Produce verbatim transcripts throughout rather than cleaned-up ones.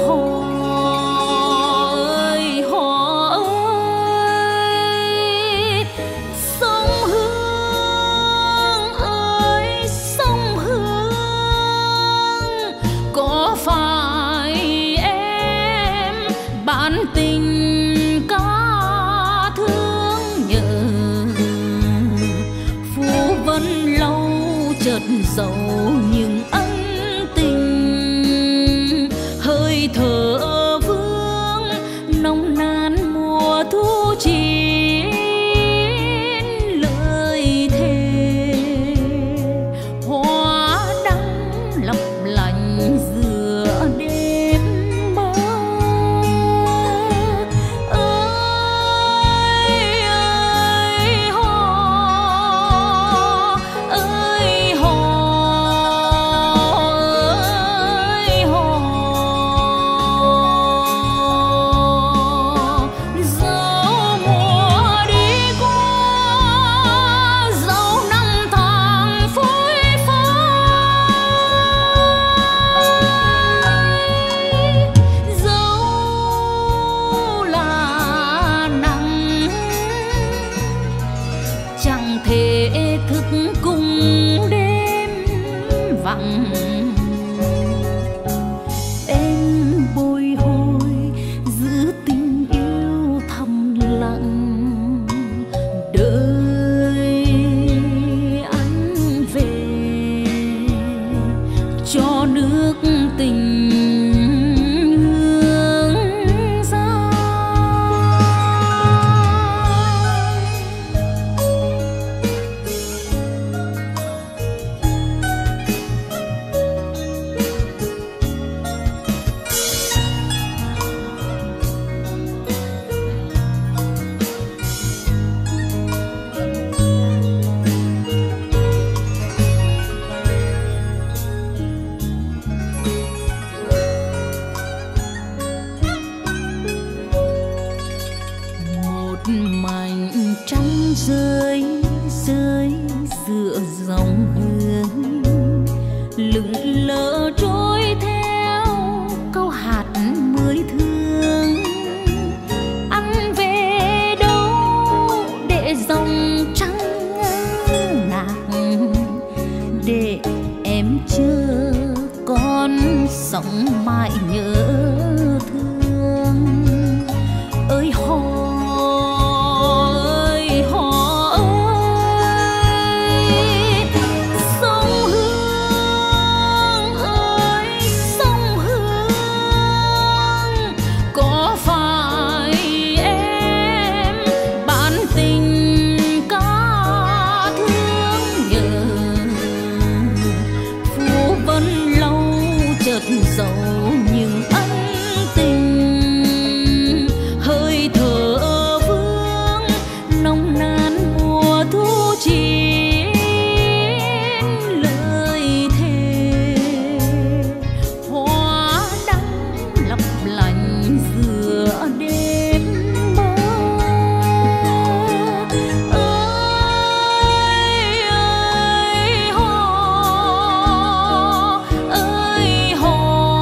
dẫu những ân tình hơi thở vương nồng nàn mùa thu chín lời thề hoa đắng lấp lánh giữa đêm mơ ơi ơi hò ơi hò ơi hò dẫu mùa đi qua dẫu năm tháng phôi phai dẫu là nắng chẳng thể thức cùng đêm vắng em bồi hồi giữ tình yêu thầm lặng đợi anh về cho nước tình hương ra. Một mảnh trăng rơi rơi giữa dòng hương lững lờ trôi theo câu hạt mới thương anh về đâu để dòng trăng ngạc để em chờ con sống mãi nhớ thương ơi hò ơi hò ơi sông Hương ơi sông Hương có phải em bán tình ca thương nhớ phù vân lâu chợt dẫu những ân tình hơi thở vương nồng nàn mùa thu chín lời thề hoa đắng lấp lánh giữa đêm mơ ơi ơi hò ơi hò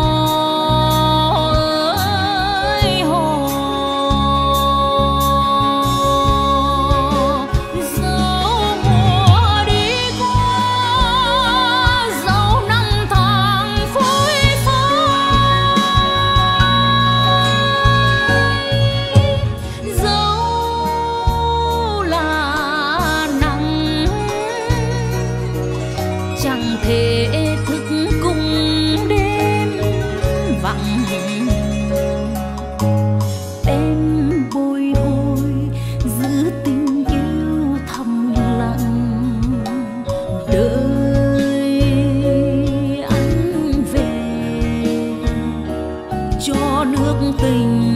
ơi hò dẫu mùa đi qua dẫu năm tháng phôi phai dẫu là nắng chẳng thể thức cùng đêm vắng em bồi hồi giữ tình yêu thầm lặng đợi anh về cho nước tình